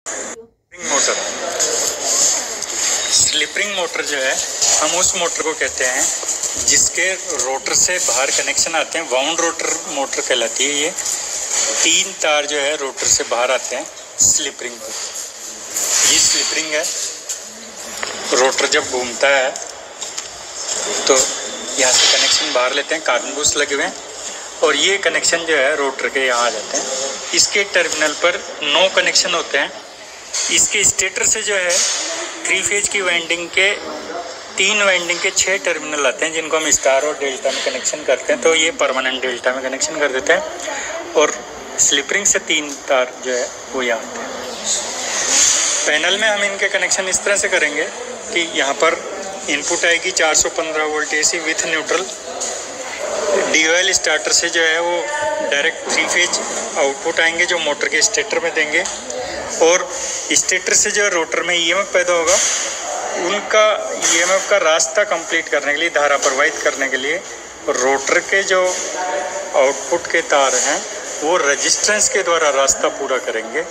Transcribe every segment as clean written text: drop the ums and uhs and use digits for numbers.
Motor, slip-ring motor जो है, हम उस मोटर को कहते हैं जिसके रोटर से बाहर कनेक्शन आते हैं, वाउंड रोटर मोटर कहलाती है। ये 3 तार जो है रोटर से बाहर आते हैं स्लिप रिंग पर। ये स्लिप रिंग है। रोटर जब घूमता है तो यहाँ से कनेक्शन बाहर लेते हैं, कार्बन बूस्ट लगे हुए हैं, और ये कनेक्शन जो है रोटर के यहाँ आ जाते हैं। इसके टर्मिनल पर 9 कनेक्शन होते हैं। इसके स्टेटर से जो है 3 फेज की वाइंडिंग के 3 वाइंडिंग के 6 टर्मिनल आते हैं, जिनको हम स्टार और डेल्टा में कनेक्शन करते हैं। तो ये परमानेंट डेल्टा में कनेक्शन कर देते हैं, और स्लिप रिंग से 3 तार जो है वो यहाँ आते हैं। पैनल में हम इनके कनेक्शन इस तरह से करेंगे कि यहाँ पर इनपुट आएगी 415 volt AC with neutral. DOL starter से जो है वो डायरेक्ट 3 फेज आउटपुट आएंगे जो मोटर के स्टेटर में देंगे, और स्टेटर से जो रोटर में EMF पैदा होगा, उनका EMF का रास्ता कंप्लीट करने के लिए, धारा प्रवाहित करने के लिए रोटर के जो आउटपुट के तार हैं वो रेजिस्टेंस के द्वारा रास्ता पूरा करेंगे।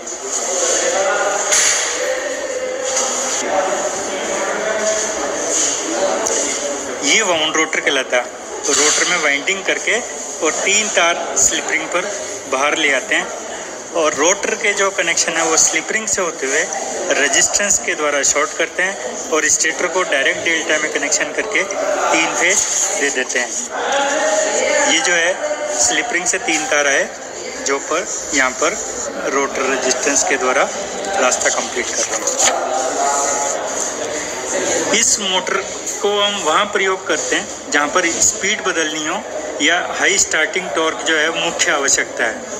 ये वाउंड रोटर कहलाता है। तो रोटर में वाइंडिंग करके और 3 तार स्लिप रिंग पर बाहर ले आते हैं, और रोटर के जो कनेक्शन है वो स्लिप रिंग से होते हुए रेजिस्टेंस के द्वारा शॉर्ट करते हैं, और स्टेटर को डायरेक्ट डेल्टा में कनेक्शन करके 3 फेज दे देते हैं। ये जो है स्लिप रिंग से 3 तार है जो पर यहाँ पर रोटर रेजिस्टेंस के द्वारा रास्ता कंप्लीट कर रहे हैं। इस मोटर को हम वहाँ प्रयोग करते हैं जहाँ पर स्पीड बदलनी हो या हाई स्टार्टिंग टॉर्क जो है मुख्य आवश्यकता है।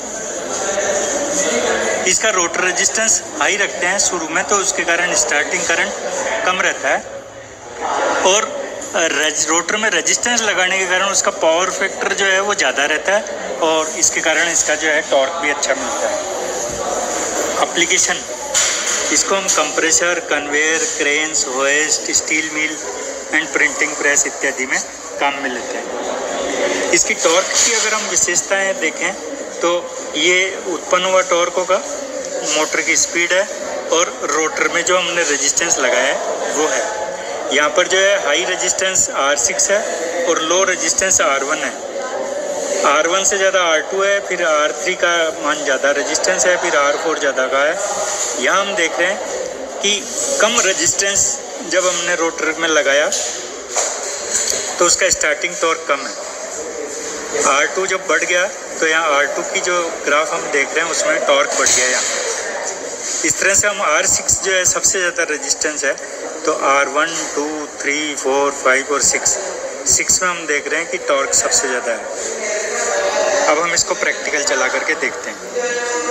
इसका रोटर रेजिस्टेंस हाई रखते हैं शुरू में, तो उसके कारण स्टार्टिंग करंट कम रहता है, और रोटर में रेजिस्टेंस लगाने के कारण उसका पावर फैक्टर जो है वो ज़्यादा रहता है, और इसके कारण इसका जो है टॉर्क भी अच्छा मिलता है। एप्लीकेशन, इसको हम compressor, conveyor, cranes, hoist, steel mill and printing press इत्यादि में काम में लेते हैं। इसकी टॉर्क की अगर हम विशेषताएं देखें तो ये उत्पन्न हुआ टॉर्क होगा, मोटर की स्पीड है, और रोटर में जो हमने रेजिस्टेंस लगाया है वो है। यहाँ पर जो है हाई रेजिस्टेंस R6 है और लो रेजिस्टेंस R1 है। R1 से ज़्यादा R2 है, फिर R3 का मान ज़्यादा रेजिस्टेंस है, फिर R4 ज़्यादा का है। यहाँ हम देख रहे हैं कि कम रेजिस्टेंस जब हमने रोटर में लगाया तो उसका स्टार्टिंग टॉर्क कम है। R2 जब बढ़ गया तो यहाँ R2 की जो ग्राफ हम देख रहे हैं उसमें टॉर्क बढ़ गया। यहाँ इस तरह से हम R6 जो है सबसे ज़्यादा रेजिस्टेंस है, तो R1, 2, 3, 4, 5 और 6 में हम देख रहे हैं कि टॉर्क सबसे ज़्यादा है। अब हम इसको प्रैक्टिकल चला करके देखते हैं।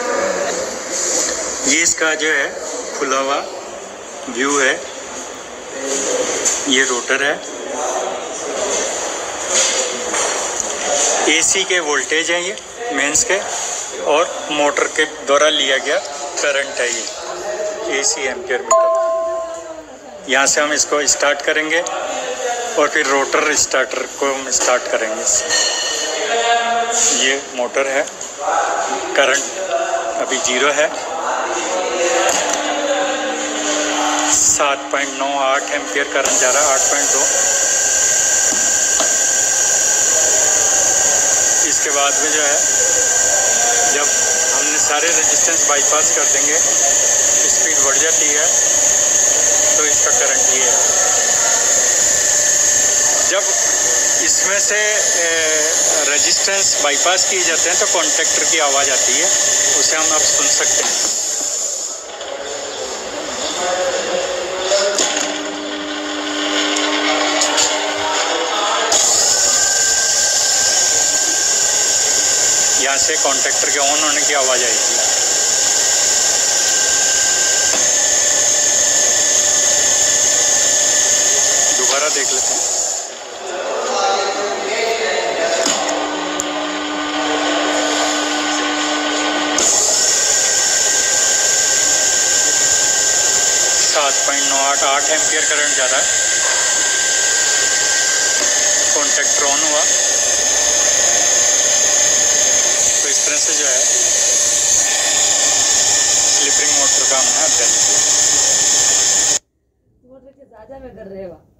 ये इसका जो है खुला हुआ व्यू है, ये रोटर है, AC के वोल्टेज हैं ये मेंस के, और मोटर के द्वारा लिया गया करंट है ये AC एम्पियर मीटर। यहाँ से हम इसको स्टार्ट करेंगे और फिर रोटर स्टार्टर को हम स्टार्ट करेंगे। ये मोटर है, करंट अभी 0 है, 7.98 एम्पियर करंट जा रहा है, 8.2। इसके बाद में जो है जब हमने सारे रेजिस्टेंस बाईपास कर देंगे, स्पीड बढ़ जाती है, तो इसका करंट ये है। जब इसमें से रेजिस्टेंस बाईपास किए जाते हैं तो कॉन्टैक्टर की आवाज़ आती है, उसे हम अब सुन सकते हैं। यहाँ से कॉन्टैक्टर के ऑन होने की आवाज़ आएगी। दोबारा देख लेते हैं। .98 एम्पियर करंट जा रहा है, कॉन्टैक्टर ऑन हुआ, तो इस तरह से जो है स्लिप रिंग मोटर का हमने अध्ययन के ज़्यादा में कर रहे हो